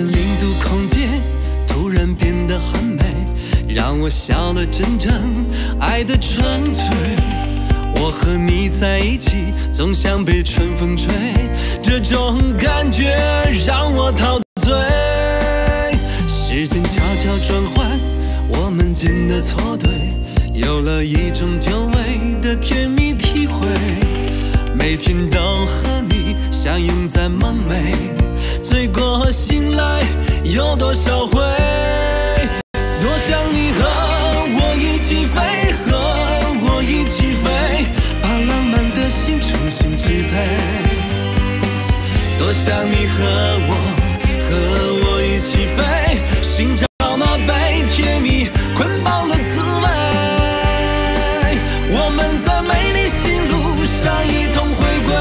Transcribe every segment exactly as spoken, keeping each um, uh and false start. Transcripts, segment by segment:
零度空间突然变得很美，让我笑了真正爱的纯粹。我和你在一起，总像被春风吹，这种感觉让我陶醉。时间悄悄转换，我们间的错对，有了一种久违的甜蜜体会。每天都和你相拥在梦寐，醉过醒来有多少回？多想你和我一起飞，和我一起飞，把浪漫的心重新支配。多想你和我，和我一起飞，寻找那被甜蜜捆绑的滋味。我们在美丽新路上一同回归。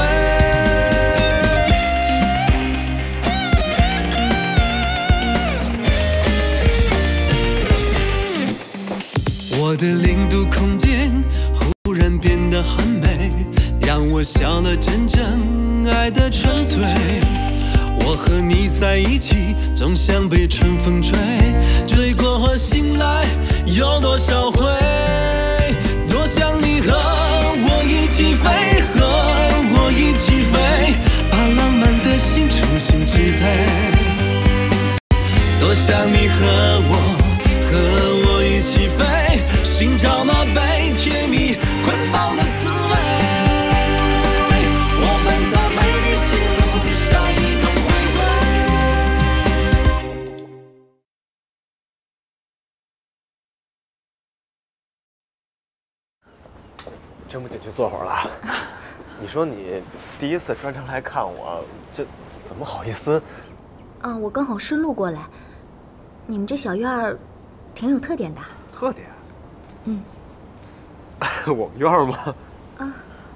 我的零度空间忽然变得很美，让我笑了真正爱的纯粹。我和你在一起，总像被春风吹，醉过醒来有多少回？多想你和我一起飞，和我一起飞，把浪漫的心重新支配。多想你和我，和我一起飞，寻找那被甜蜜捆绑的滋味。我们在美丽新路上一同回归。 这么久就坐会儿了。你说你第一次专程来看我，这怎么好意思？ 啊，我刚好顺路过来。你们这小院儿挺有特点的。 特点？ 嗯。 我们院儿吗？ 啊。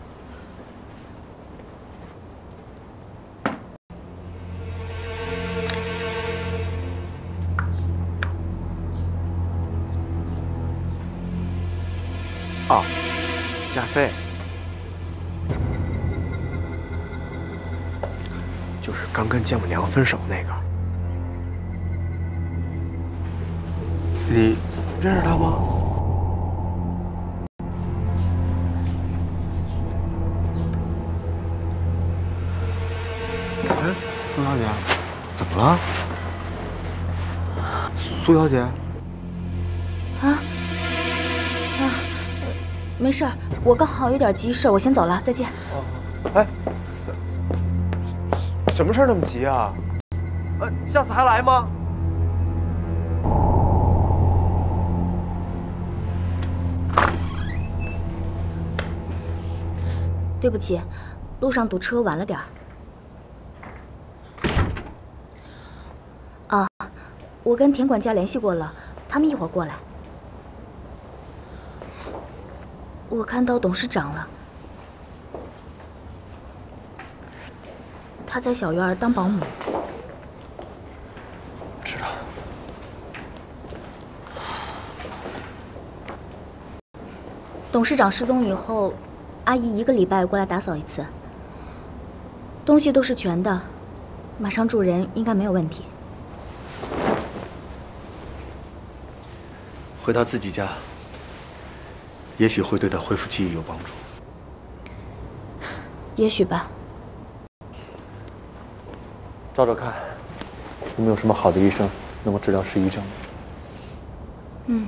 啊，加菲，就是刚跟姜母娘分手那个。你认识他吗？哎，苏小姐，怎么了？苏小姐？ 啊？啊，没事儿，我刚好有点急事，我先走了，再见。 哦，哎，什么事儿那么急啊？呃，下次还来吗？ 对不起，路上堵车晚了点儿。啊，我跟田管家联系过了，他们一会儿过来。我看到董事长了，他在小院当保姆。 知道。 董事长失踪以后，阿姨一个礼拜过来打扫一次，东西都是全的，马上住人应该没有问题。 回到自己家，也许会对他恢复记忆有帮助。 也许吧。 找找看，有没有什么好的医生能够治疗失忆症？ 嗯。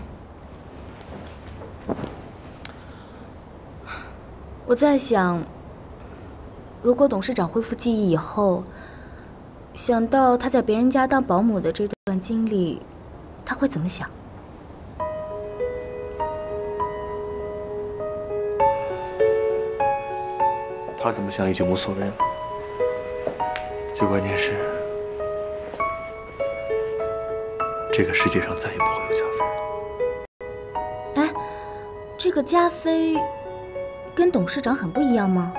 我在想，如果董事长恢复记忆以后，想到他在别人家当保姆的这段经历，他会怎么想？ 他怎么想已经无所谓了。最关键是，这个世界上再也不会有加菲了。 哎，这个加菲跟董事长很不一样吗？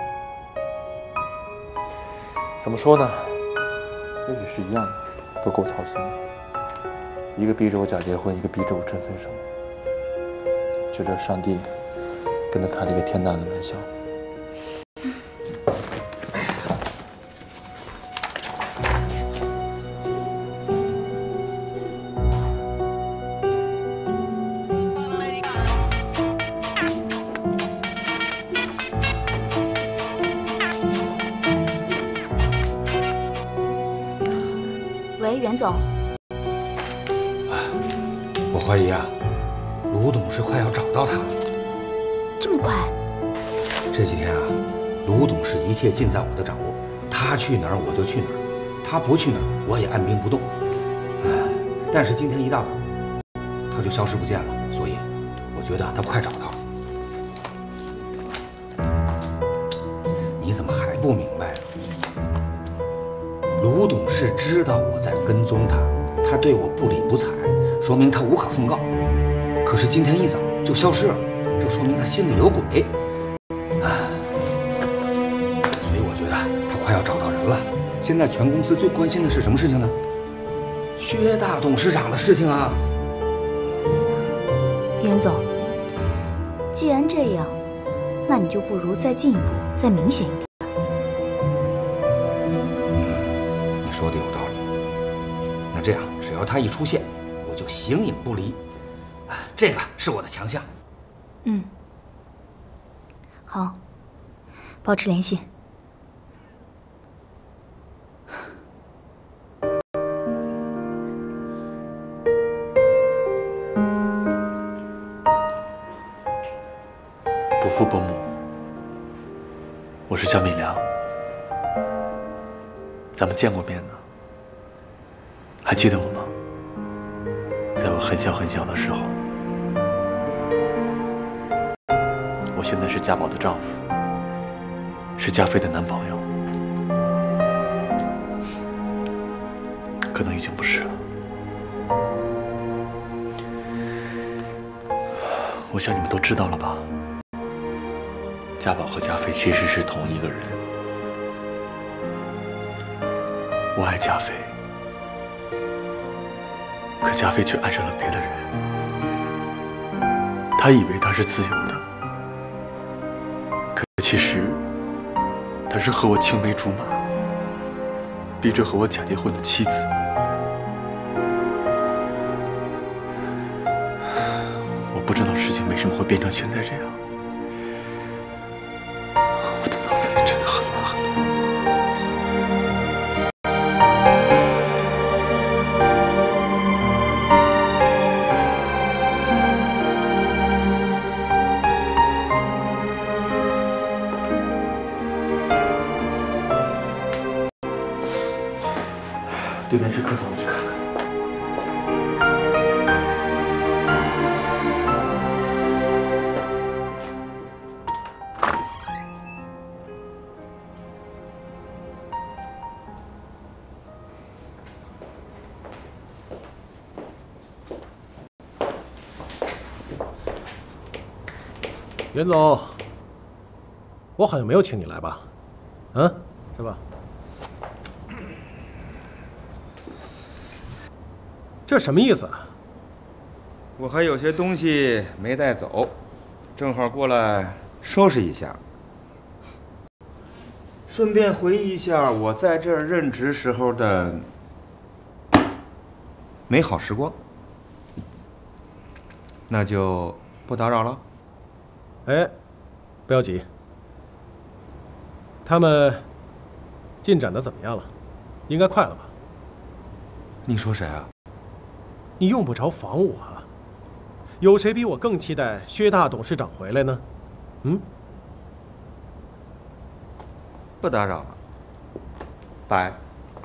怎么说呢？也许是一样的，都够操心的。一个逼着我假结婚，一个逼着我真分手。就这，上帝跟他开了一个天大的玩笑。 总， 我怀疑啊，卢董事快要找到他了。 这么快？ 这几天啊，卢董事一切尽在我的掌握，他去哪儿我就去哪儿，他不去哪儿我也按兵不动。哎，但是今天一大早他就消失不见了，所以我觉得他快找到了。你怎么还不明白啊？卢董事知道我在跟踪他，他对我不理不睬，说明他无可奉告。可是今天一早就消失了，这说明他心里有鬼。所以我觉得他快要找到人了。现在全公司最关心的是什么事情呢？薛大董事长的事情啊。 袁总，既然这样，那你就不如再进一步，再明显一点。 嗯，你说的有道理。那这样，只要他一出现，我就形影不离。啊，这个是我的强项。 嗯，好，保持联系。 不负伯母，我是江敏良，咱们见过面呢，还记得我吗？在我很小很小的时候，我现在是家宝的丈夫，是家飞的男朋友，可能已经不是了。我想你们都知道了吧？家宝和家飞其实是同一个人。我爱家飞，可家飞却爱上了别的人。他以为他是自由的，可其实他是和我青梅竹马，逼着和我假结婚的妻子。我不知道事情为什么会变成现在这样。我的脑子里真的很乱很乱。对面是客房，我去看看。 袁总，我好像没有请你来吧？嗯，是吧？这什么意思啊？ 我还有些东西没带走，正好过来收拾一下，顺便回忆一下我在这儿任职时候的美好时光。那就不打扰了。 哎，不要急。他们进展的怎么样了？应该快了吧？ 你说谁啊？ 你用不着防我啊。有谁比我更期待薛大董事长回来呢？嗯？ 不打扰了，拜。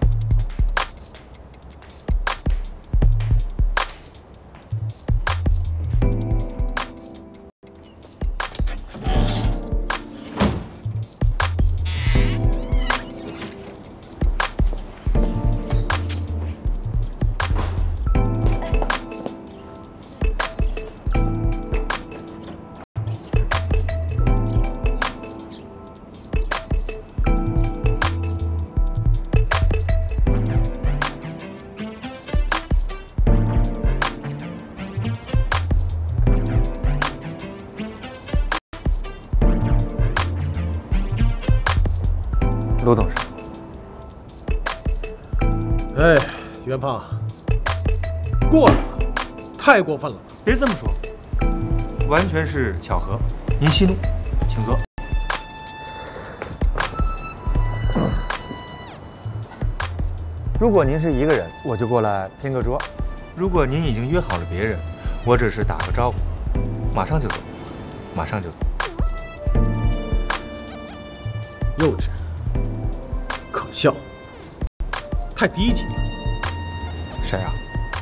卢董事， 哎，袁胖，过了吧，太过分了。 别这么说，完全是巧合。您息怒，请坐。 如果您是一个人，我就过来拼个桌； 如果您已经约好了别人，我只是打个招呼，马上就走，马上就走。 幼稚，可笑，太低级了。 谁啊？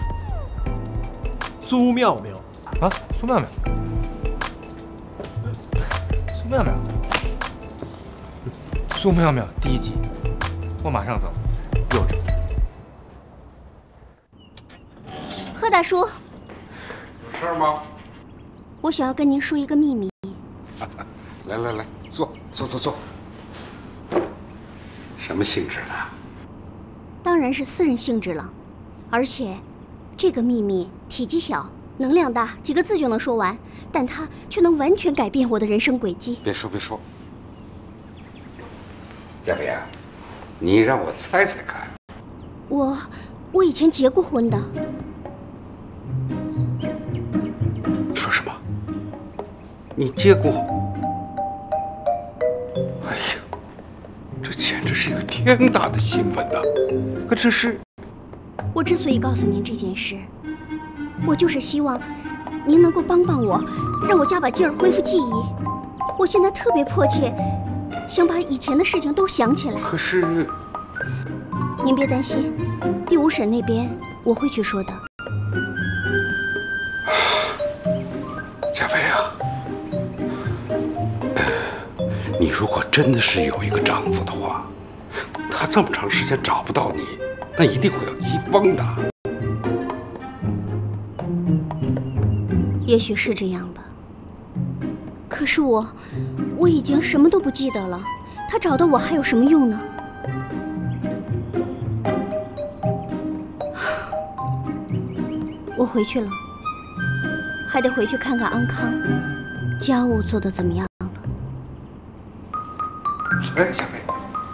苏妙妙。 啊，苏妙妙。苏妙妙。苏妙妙，低级，我马上走。幼稚。 贺大叔， 有事吗？ 我想要跟您说一个秘密。 来来来，坐坐坐坐。什么性质的？ 当然是私人性质了，而且这个秘密体积小，能量大，几个字就能说完，但它却能完全改变我的人生轨迹。 别说别说，亚飞啊，你让我猜猜看。 我我以前结过婚的。 你说什么？你结过？哎呀，这简直是一个天大的新闻呐！可这是…… 我之所以告诉您这件事，我就是希望您能够帮帮我，让我加把劲儿恢复记忆。我现在特别迫切，想把以前的事情都想起来。 可是…… 您别担心，第五审那边我会去说的。 加菲啊，你如果真的是有一个丈夫的话，他这么长时间找不到你，那一定会有一方的。 也许是这样吧，可是我，我已经什么都不记得了，他找到我还有什么用呢？我回去了，还得回去看看安康，家务做得怎么样了。 哎，小飞，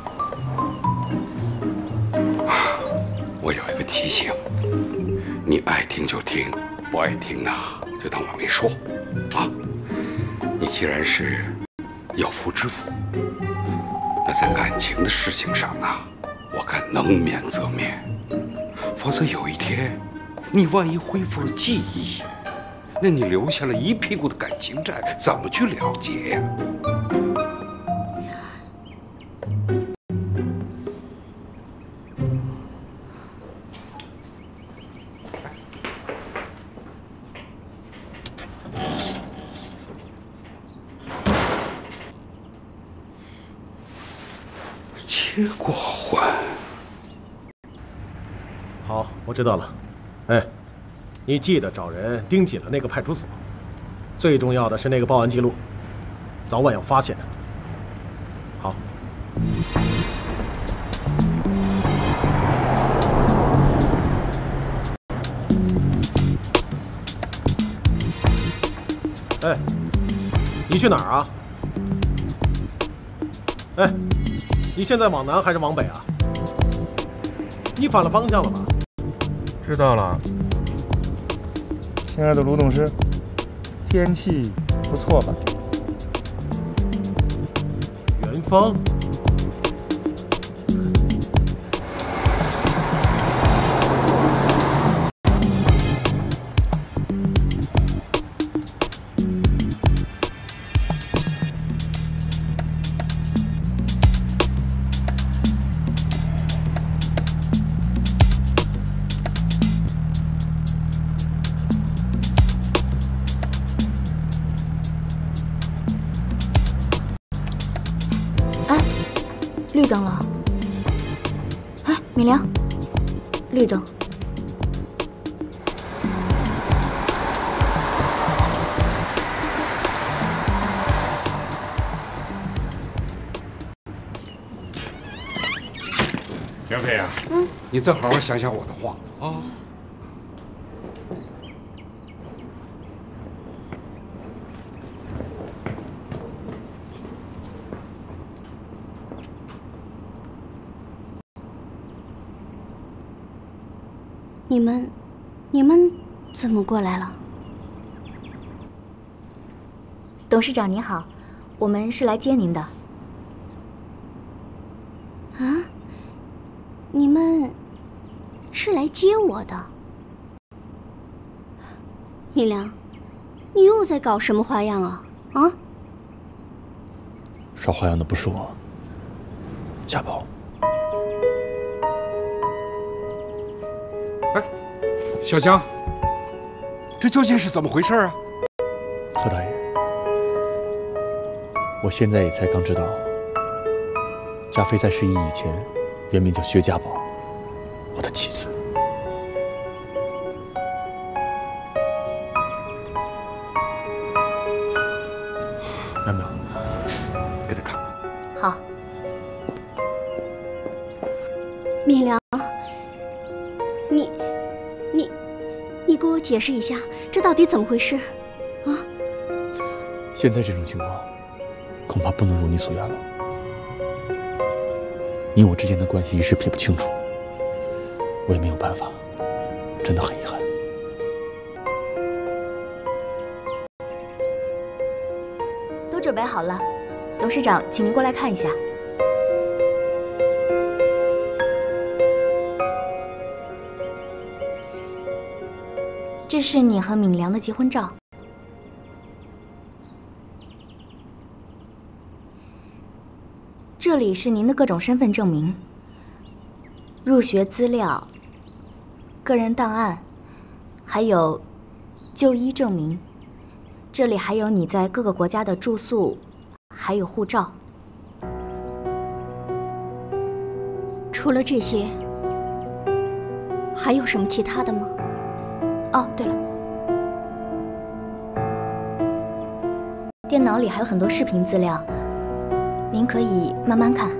我有一个提醒，你爱听就听，不爱听呢就当我没说，啊！你既然是有妇之夫，那在感情的事情上呢，我看能免则免，否则有一天，你万一恢复了记忆，那你留下了一屁股的感情债，怎么去了结呀？结过婚。 好，我知道了。哎，你记得找人盯紧了那个派出所，最重要的是那个报案记录，早晚要发现的。好。哎，你去哪儿啊？哎，你现在往南还是往北啊？你反了方向了吧？ 知道了。 亲爱的卢董事，天气不错吧？ 元芳。 绿灯了，哎，米良，绿灯。 小飞啊，嗯，你再好好想想我的话啊。 你们，你们怎么过来了？ 董事长您好，我们是来接您的。 啊？你们， 来接我的。米良，你又在搞什么花样啊？啊？ 耍花样的不是我，家宝。 哎，小江，这究竟是怎么回事啊？ 何大爷，我现在也才刚知道，嘉菲在十一以前原名叫薛家宝，我的妻子。苗苗，给他看。 好。 米良，你、你、你给我解释一下，这到底怎么回事？啊？ 现在这种情况，恐怕不能如你所愿了。你我之间的关系一时撇不清楚，我也没有办法，真的很遗憾。 都准备好了，董事长，请您过来看一下。这是你和敏良的结婚照。这里是您的各种身份证明、入学资料、个人档案，还有就医证明。这里还有你在各个国家的住宿，还有护照。 除了这些，还有什么其他的吗？ 哦，对了，电脑里还有很多视频资料，您可以慢慢看。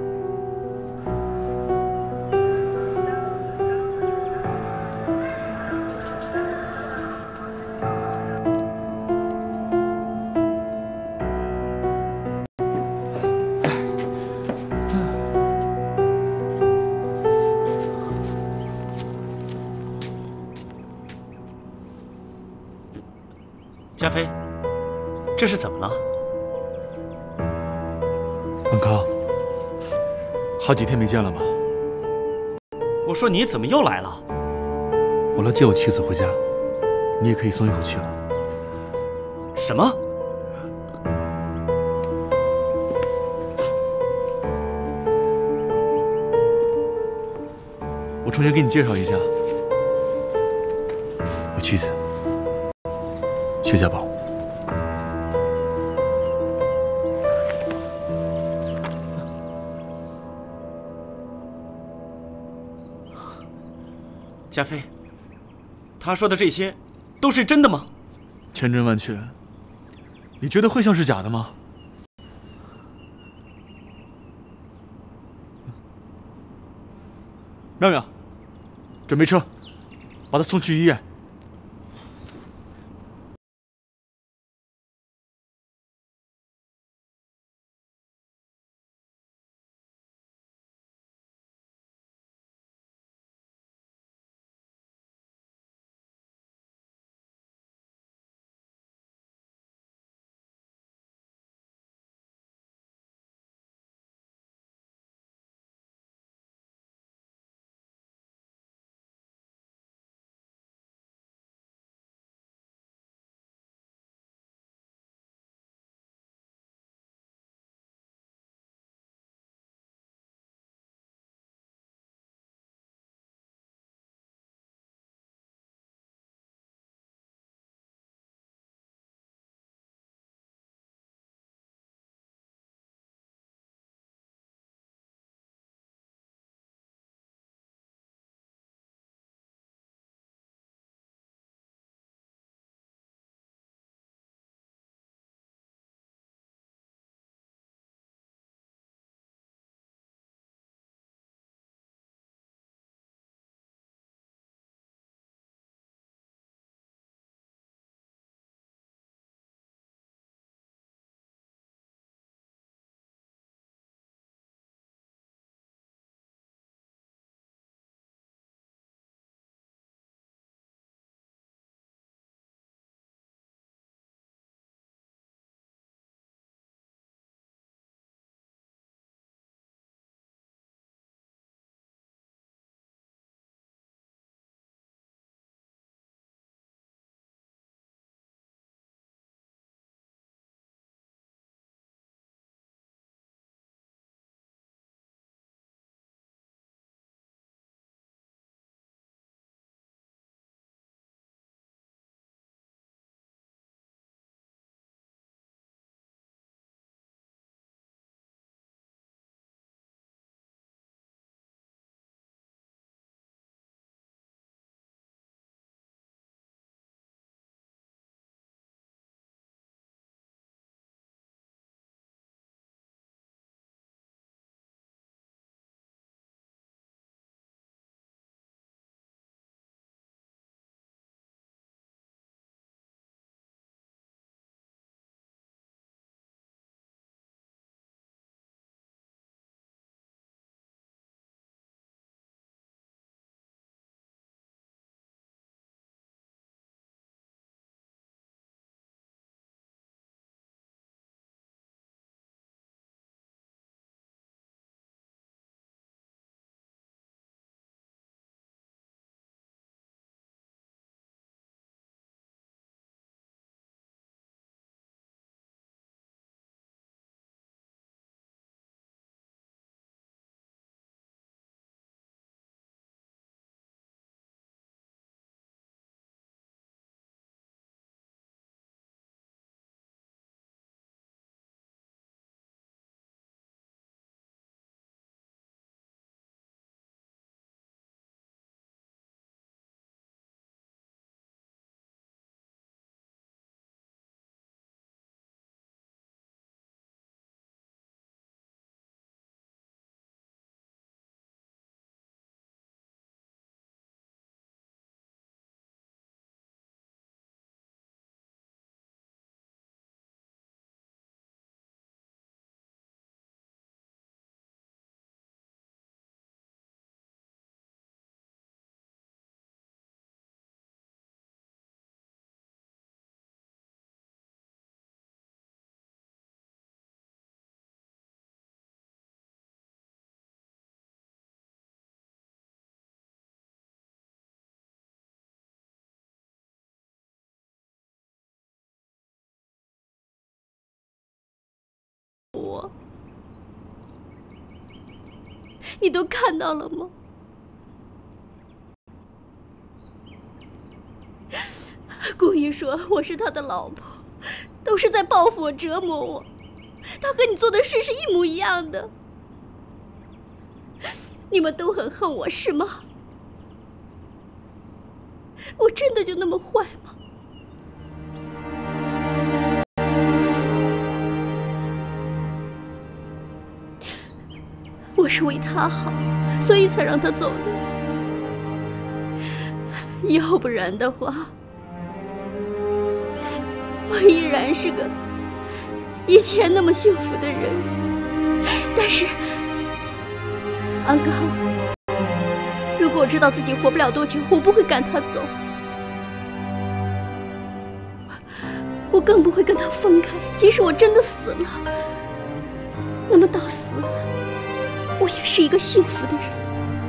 加菲，这是怎么了？ 文康，好几天没见了吧？ 我说你怎么又来了？ 我来接我妻子回家，你也可以松一口气了。 什么？ 我重新给你介绍一下，我妻子薛家宝。 加菲，他说的这些都是真的吗？ 千真万确。你觉得会像是假的吗？妙妙，准备车，把他送去医院。 我，你都看到了吗？故意说我是他的老婆，都是在报复我、折磨我。他和你做的事是一模一样的。你们都很恨我，是吗？我真的就那么坏吗？我是为他好，所以才让他走的。要不然的话，我依然是个以前那么幸福的人。但是，安康，如果我知道自己活不了多久，我不会赶他走，我更不会跟他分开。即使我真的死了，那么到死了，我也是一个幸福的人。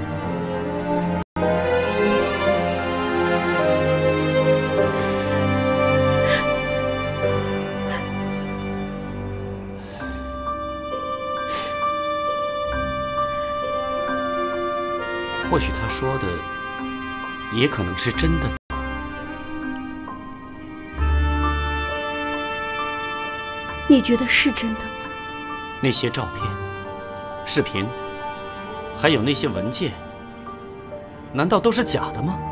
或许他说的也可能是真的。 你觉得是真的吗？ 那些照片、视频，还有那些文件，难道都是假的吗？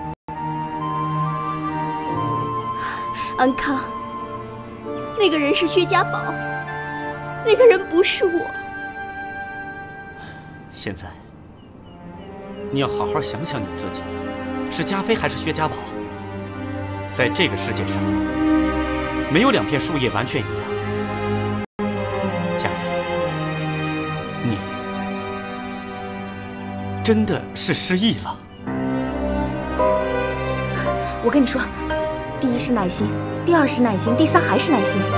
安康，那个人是薛家宝，那个人不是我。 现在你要好好想想你自己，是加菲还是薛家宝？在这个世界上，没有两片树叶完全一样。加菲，你真的是失忆了。 我跟你说，第一是耐心，第二是耐心，第三还是耐心。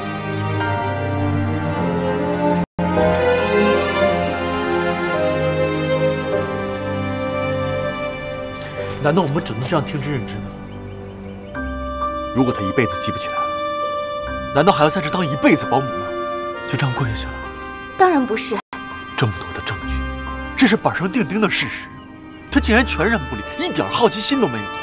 难道我们只能这样听之任之吗？如果他一辈子记不起来了，难道还要在这当一辈子保姆吗？就这样过下去了？ 当然不是。 这么多的证据，这是板上钉钉的事实，他竟然全然不理，一点好奇心都没有。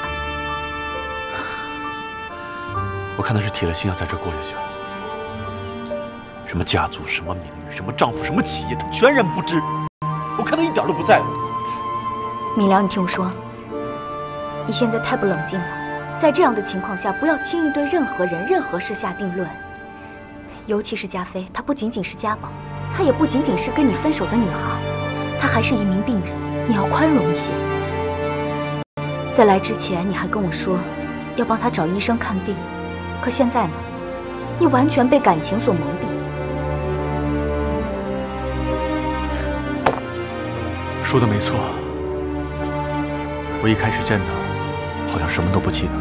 我看他是铁了心要在这过下去了。什么家族，什么名誉，什么丈夫，什么企业，他全然不知。我看他一点都不在乎。 明良，你听我说。你现在太不冷静了，在这样的情况下，不要轻易对任何人、任何事下定论。尤其是加菲，她不仅仅是家宝，她也不仅仅是跟你分手的女孩，她还是一名病人，你要宽容一些。在来之前，你还跟我说要帮她找医生看病，可现在呢，你完全被感情所蒙蔽。 说的没错，我一开始见他，好像什么都不记得，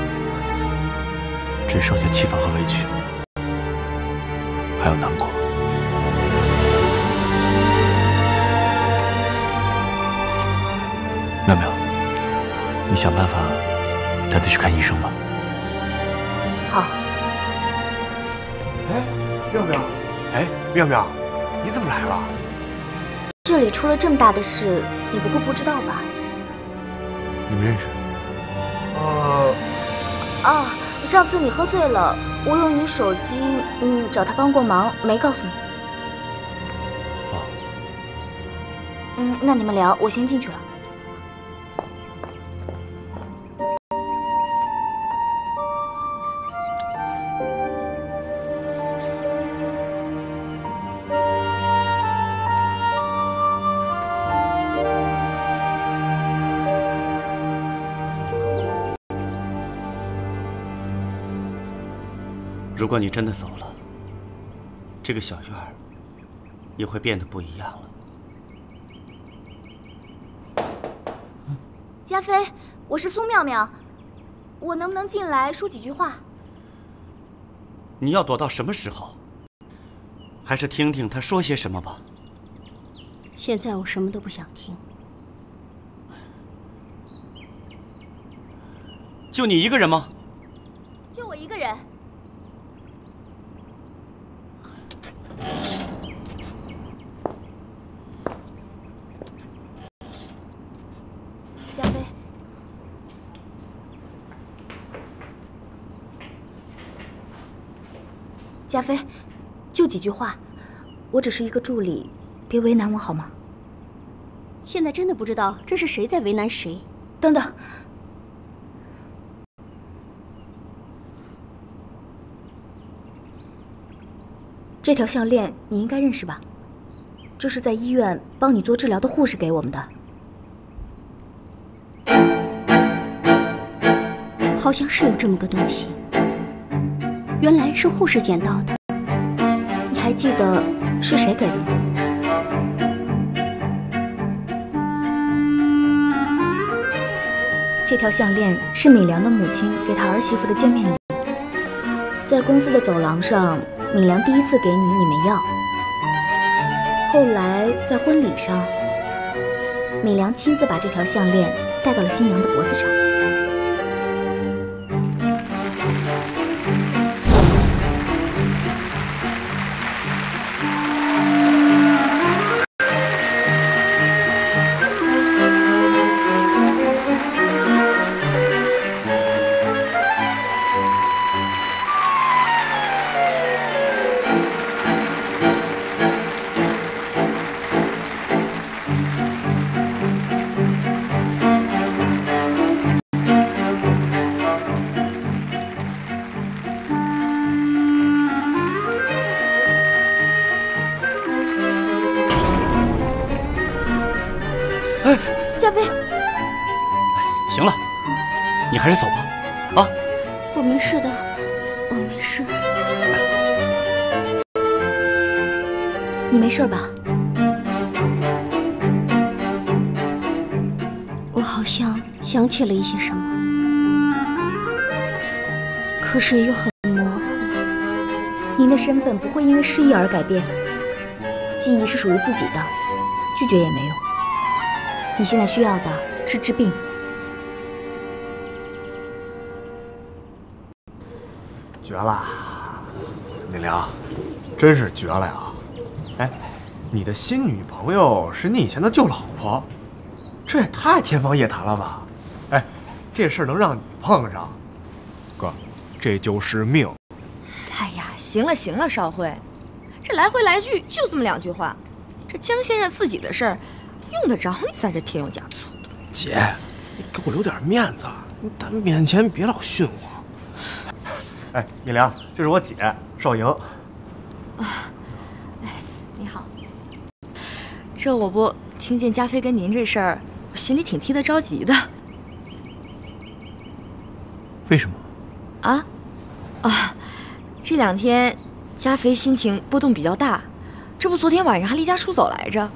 只剩下气愤和委屈，还有难过。妙妙，你想办法带他去看医生吧。 好。 哎，妙妙，哎，妙妙，你怎么来了？ 这里出了这么大的事，你不会不知道吧？ 你们认识？ 呃， 啊，上次你喝醉了，我用你手机，嗯，找他帮过忙，没告诉你。 哦。 嗯，那你们聊，我先进去了。 如果你真的走了，这个小院儿也会变得不一样了。 加菲，我是苏妙妙，我能不能进来说几句话？ 你要躲到什么时候？还是听听他说些什么吧。 现在我什么都不想听。 就你一个人吗？ 就我一个人。 加菲，就几句话，我只是一个助理，别为难我好吗？ 现在真的不知道这是谁在为难谁。 等等，这条项链你应该认识吧？这是在医院帮你做治疗的护士给我们的。 好像是有这么个东西，原来是护士捡到的。 你还记得是谁给的吗？这条项链是米良的母亲给她儿媳妇的见面礼，在公司的走廊上，米良第一次给你，你没要。后来在婚礼上，米良亲自把这条项链戴到了新娘的脖子上。加菲， 行了，你还是走吧。啊， 我没事的，我没事。 你没事吧？ 我好像想起了一些什么，可是又很模糊。 您的身份不会因为失忆而改变，记忆是属于自己的，拒绝也没用。你现在需要的是治病。 绝了，米良，真是绝了呀！哎，你的新女朋友是你以前的旧老婆，这也太天方夜谭了吧？哎，这事能让你碰上，哥，这就是命。 哎呀，行了行了，少辉，这来回来去就这么两句话，这江先生自己的事儿。用得着你在这添油加醋的？ 姐，你给我留点面子，你在面前别老训我。哎，米良，这是我姐少莹。 啊，哎，你好。这我不听见加菲跟您这事儿，我心里挺替他着急的。 为什么？ 啊？啊，这两天加菲心情波动比较大，这不昨天晚上还离家出走来着。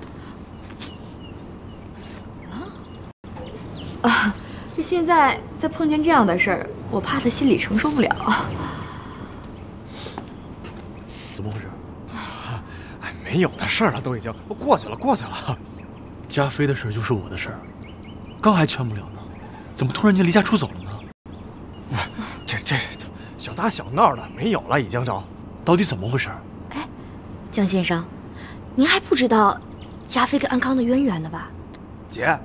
啊，这现在再碰见这样的事儿，我怕他心里承受不了。 怎么回事？哎，没有的事儿了，都已经过去了，过去了。 加菲的事就是我的事儿，刚还劝不了呢，怎么突然间离家出走了呢？ 这这这小打小闹的没有了，已经就， 到底怎么回事？ 哎，江先生，您还不知道加菲跟安康的渊源呢吧？ 姐。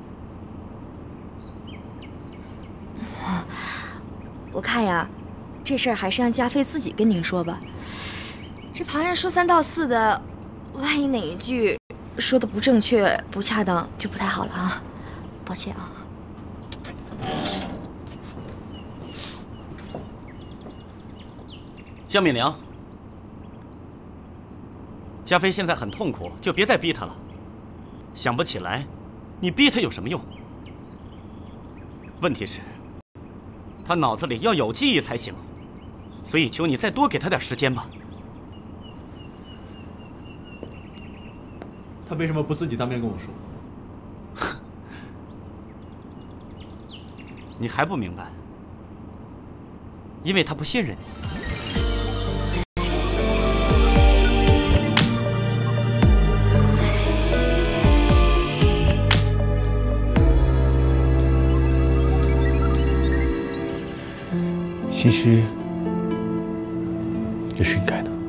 我看呀，这事儿还是让加菲自己跟您说吧。这旁人说三道四的，万一哪一句说的不正确、不恰当，就不太好了啊！抱歉啊。 江敏良，加菲现在很痛苦，就别再逼他了。想不起来，你逼他有什么用？问题是，他脑子里要有记忆才行，所以求你再多给他点时间吧。 他为什么不自己当面跟我说？ 你还不明白？因为他不信任你。 心虚也是应该的。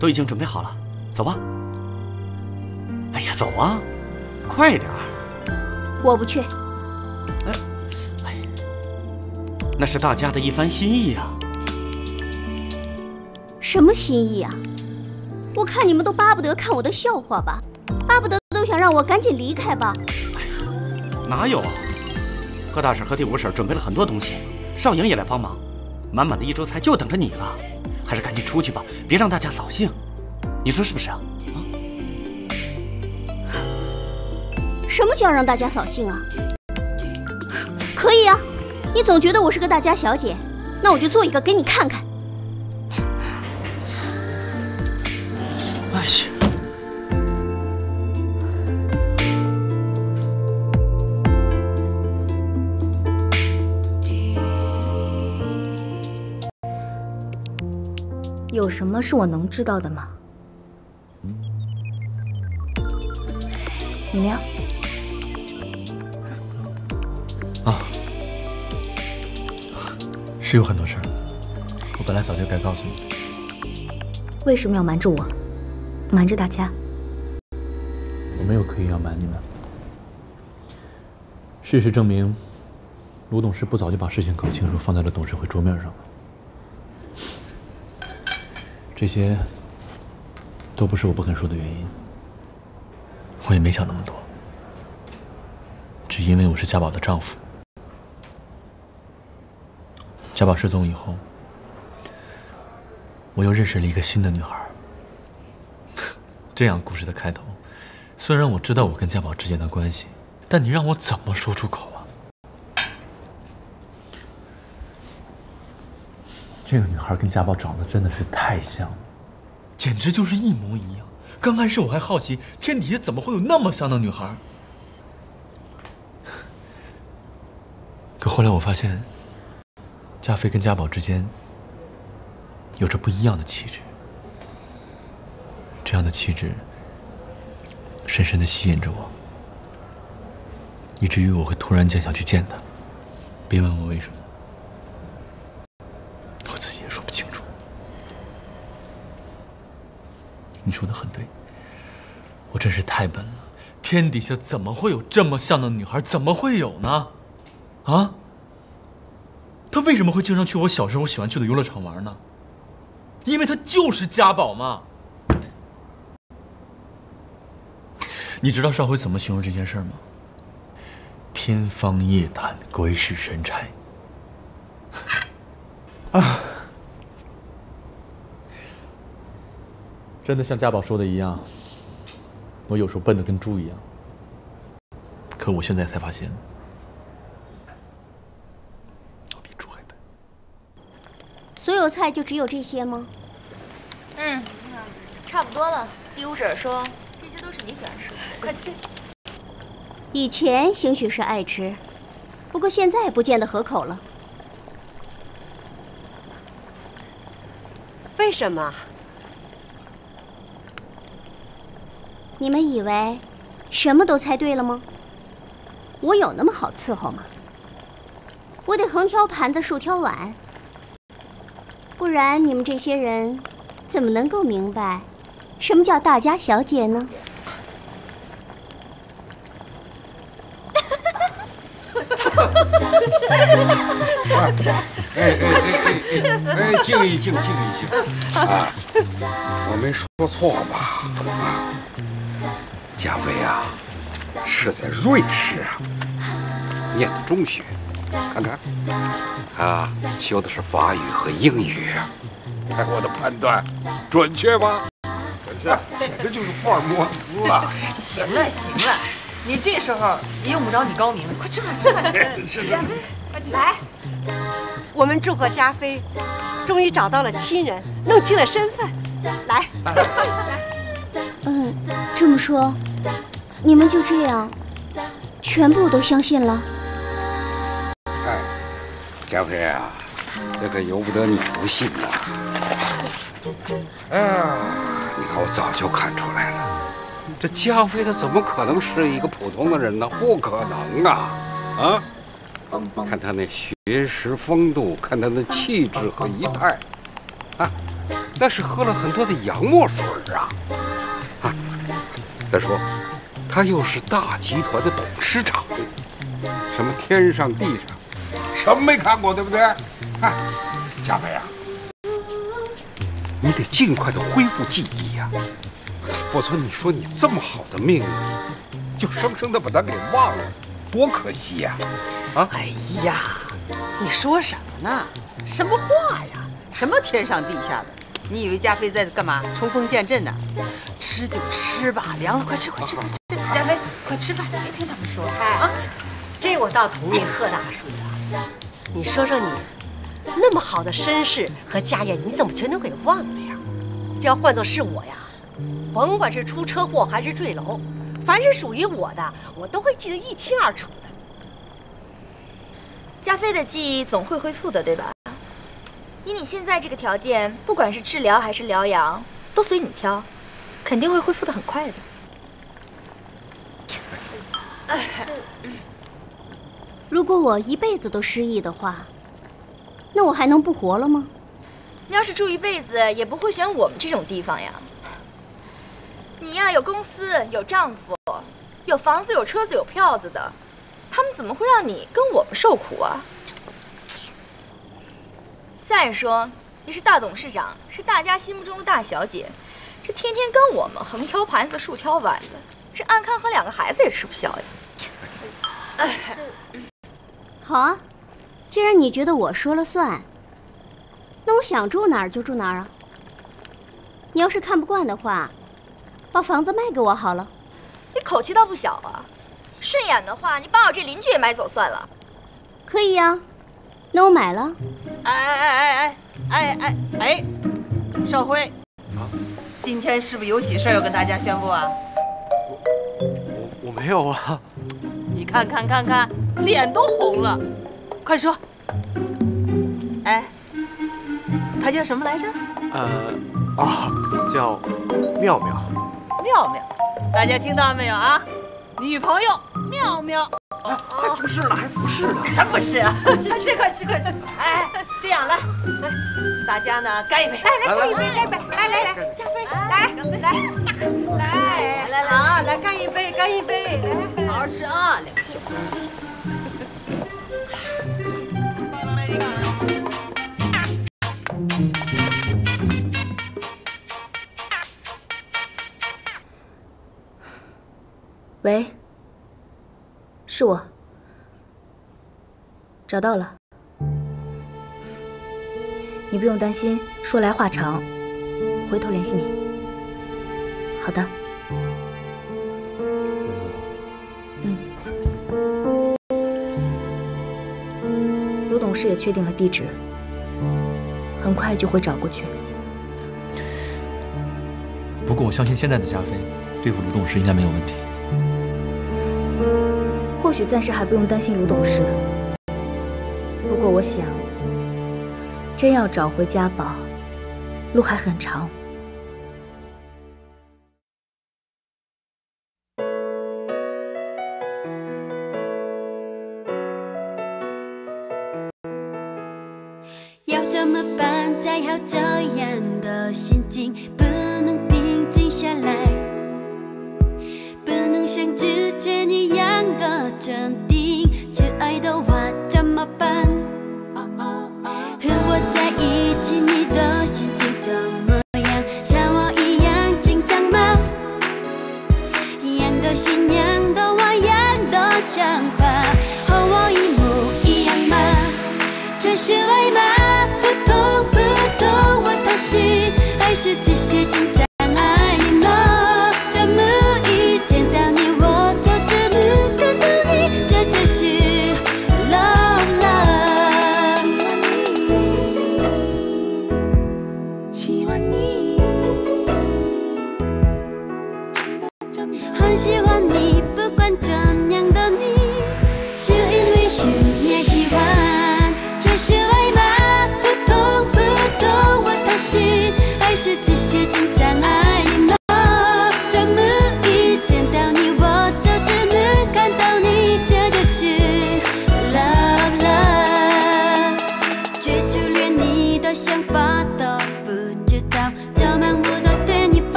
都已经准备好了，走吧。哎呀，走啊，快点儿！ 我不去。 哎，哎，那是大家的一番心意啊。 什么心意啊？我看你们都巴不得看我的笑话吧，巴不得都想让我赶紧离开吧。 哎呀，哪有啊？贺大婶和第五婶准备了很多东西，少莹也来帮忙，满满的一桌菜就等着你了。还是赶紧出去吧，别让大家扫兴。你说是不是啊？啊？ 什么叫让大家扫兴啊？可以啊，你总觉得我是个大家小姐，那我就做一个给你看看。 哎呀！ 有什么是我能知道的吗？明亮。 啊，是有很多事儿，我本来早就该告诉你。 为什么要瞒着我，瞒着大家？ 我没有刻意要瞒你们。事实证明，卢董事不早就把事情搞清楚，放在了董事会桌面上了。这些都不是我不肯说的原因，我也没想那么多，只因为我是家宝的丈夫。家宝失踪以后，我又认识了一个新的女孩。这样故事的开头，虽然我知道我跟家宝之间的关系，但你让我怎么说出口啊？这个女孩跟家宝长得真的是太像了，简直就是一模一样。刚开始我还好奇，天底下怎么会有那么像的女孩？可后来我发现，家飞跟家宝之间有着不一样的气质。这样的气质深深地吸引着我，以至于我会突然间想去见她。别问我为什么，我自己也说不清楚。你说的很对，我真是太笨了。天底下怎么会有这么像的女孩？怎么会有呢？啊？她为什么会经常去我小时候喜欢去的游乐场玩呢？因为她就是家宝嘛。你知道少辉怎么形容这件事吗？天方夜谭，鬼使神差。啊！真的像家宝说的一样，我有时候笨得跟猪一样。可我现在才发现，我比猪还笨。 所有菜就只有这些吗？ 嗯，差不多了。第五婶说，这些都是你喜欢吃的，快吃。 以前兴许是爱吃，不过现在不见得合口了。 为什么？ 你们以为什么都猜对了吗？我有那么好伺候吗？我得横挑盘子，竖挑碗，不然你们这些人怎么能够明白什么叫大家小姐呢？ 哎哎哎哎哎，静一静，静一静啊！我没说错吧？啊，加菲啊，是在瑞士啊，念的中学。看看，他修的是法语和英语。哎，我的判断准确吧？准确，简直就是福尔摩斯啊！ 行了行了，你这时候也用不着你高明了，快吃快吃快吃！ 是的， 来，我们祝贺加菲终于找到了亲人，弄清了身份。来， 嗯，这么说，你们就这样全部都相信了？ 哎，加菲啊，这可由不得你不信呐！哎呀，你看我早就看出来了，这加菲他怎么可能是一个普通的人呢？不可能啊！啊，看他那学识风度，看他那气质和仪态，啊， 那是喝了很多的洋墨水啊！啊，再说，他又是大集团的董事长，什么天上地上，什么没看过，对不对？哎，佳飞啊，你得尽快的恢复记忆呀、啊，否则你说你这么好的命，就生生的把它给忘了，多可惜呀！啊！ 哎呀，你说什么呢？什么话呀？什么天上地下的？你以为佳飞在这干嘛？冲锋陷阵呢？吃就吃吧，凉了快吃快吃快吃！佳飞，快吃饭，别听他们说。 哎，啊，这我倒同意贺大叔的。你说说你，那么好的身世和家业，你怎么全都给忘了呀？这要换作是我呀，甭管是出车祸还是坠楼，凡是属于我的，我都会记得一清二楚的。 佳飞的记忆总会恢复的，对吧？以你现在这个条件，不管是治疗还是疗养，都随你挑，肯定会恢复的很快的。 如果我一辈子都失忆的话，那我还能不活了吗？ 你要是住一辈子，也不会选我们这种地方呀。你呀，有公司，有丈夫，有房子，有车子，有票子的，他们怎么会让你跟我们受苦啊？再说，你是大董事长，是大家心目中的大小姐，这天天跟我们横挑盘子竖挑碗的，这安康和两个孩子也吃不消呀。 哎，好啊，既然你觉得我说了算，那我想住哪儿就住哪儿啊。你要是看不惯的话，把房子卖给我好了。 你口气倒不小啊！顺眼的话，你把我这邻居也买走算了。 可以呀，那我买了。 哎哎哎哎哎哎哎哎，少辉，啊，今天是不是有喜事要跟大家宣布啊？ 我我没有啊。 你看看看看，脸都红了，快说。哎，他叫什么来着？ 呃，啊，叫妙妙。 妙妙，大家听到没有啊？女朋友妙妙。 还不是呢，还不是呢。 什么不是啊？快吃快吃快吃！哎，这样来，来，大家呢干一杯， 来来干一杯，干一杯，来来来，佳飞，来来来来来啊，来干一杯，干一杯，来， 好好吃啊，两个小东西。 喂，是我，找到了。你不用担心，说来话长，回头联系你。好的。嗯。卢董事也确定了地址，很快就会找过去。 不过我相信现在的佳飞对付卢董事应该没有问题。 或许暂时还不用担心卢董事，不过我想，真要找回家宝，路还很长。 要怎么办才好？这样的心情不能平静下来，不能像之前一样的镇定，是爱的话怎么办？和我在一起，你的心情怎么样？像我一样紧张吗？一样的信仰，都一样的想法，和我一模一样吗？这是爱吗？不懂不懂，我偷袭，还是只是紧张爱你呢？这么一见到你，我就这么看到你，这就是 love love。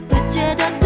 不觉得。